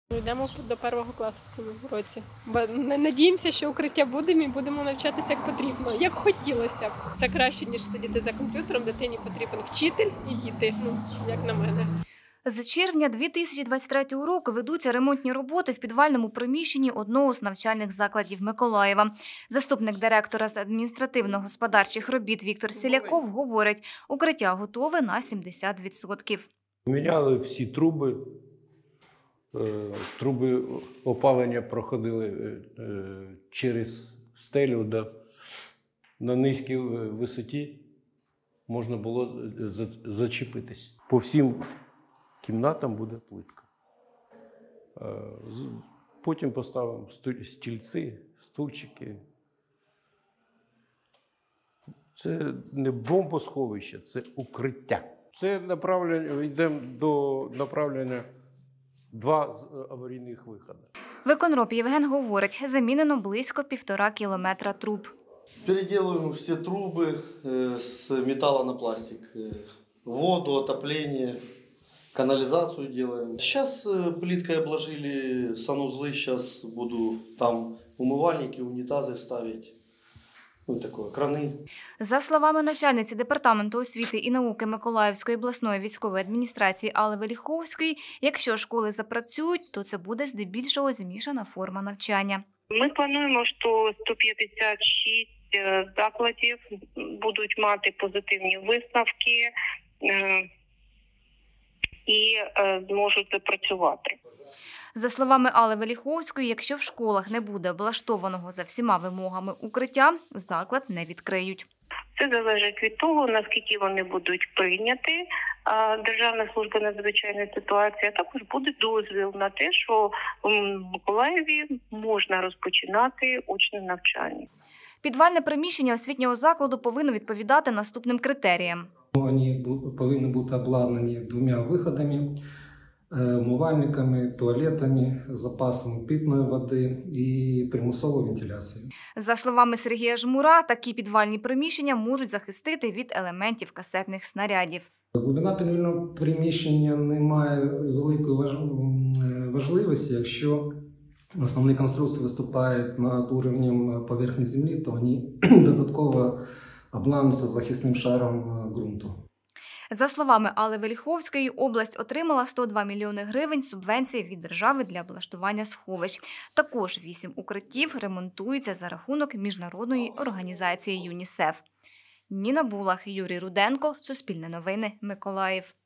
Йдемо до 1-го класу в цьому році. Бо надіємося, що укриття будемо і будемо навчатися як потрібно, як хотілося б. Це краще, ніж сидіти за комп'ютером, дитині потрібен вчитель і діти, як на мене. З червня 2023 року ведуться ремонтні роботи в підвальному приміщенні одного з навчальних закладів Миколаєва. Заступник директора з адміністративно-господарчих робіт Віктор Сіляков говорить, укриття готове на 70%. Міняли всі труби. Труби опалення проходили через стелю, на низькій висоті можна було зачепитись. По всім кімнатам буде плитка. Потім поставимо стільці, стульчики. Це не бомбосховище, це укриття. Це направлення, йдемо до направлення 2 аварійних виходи. Виконроб Євген говорить, замінено близько 1,5 кілометра труб. Переделываем все трубы с металла на пластик. Воду, отопление, канализацию делаем. Сейчас плиткой обложили санузлы, сейчас буду там умывальники, унитазы ставить. Такое, крани. За словами начальниці Департаменту освіти і науки Миколаївської обласної військової адміністрації Алли Веліховської, якщо школи запрацюють, то це буде здебільшого змішана форма навчання. Ми плануємо, що 156 закладів будуть мати позитивні висновки і зможуть запрацювати. За словами Алли Веліховської, якщо в школах не буде облаштованого за всіма вимогами укриття, заклад не відкриють. Це залежить від того, наскільки вони будуть прийняті. Державна служба надзвичайної ситуації, а також буде дозвіл на те, що в Миколаєві можна розпочинати очне навчання. Підвальне приміщення освітнього закладу повинно відповідати наступним критеріям. Вони повинні бути обладнані 2 виходами, умивальниками, туалетами, запасом питної води і примусовою вентиляцією. За словами Сергія Жмура, такі підвальні приміщення можуть захистити від елементів касетних снарядів. Глибина підвального приміщення не має великої важливості, якщо основні конструкції виступають над рівнем поверхні землі, то вони додатково обладнуються захисним шаром ґрунту. За словами Алли Веліховської, область отримала 102 мільйони гривень субвенції від держави для облаштування сховищ. Також 8 укриттів ремонтуються за рахунок міжнародної організації ЮНІСЕФ. Ніна Булах, Юрій Руденко, Суспільне новини, Миколаїв.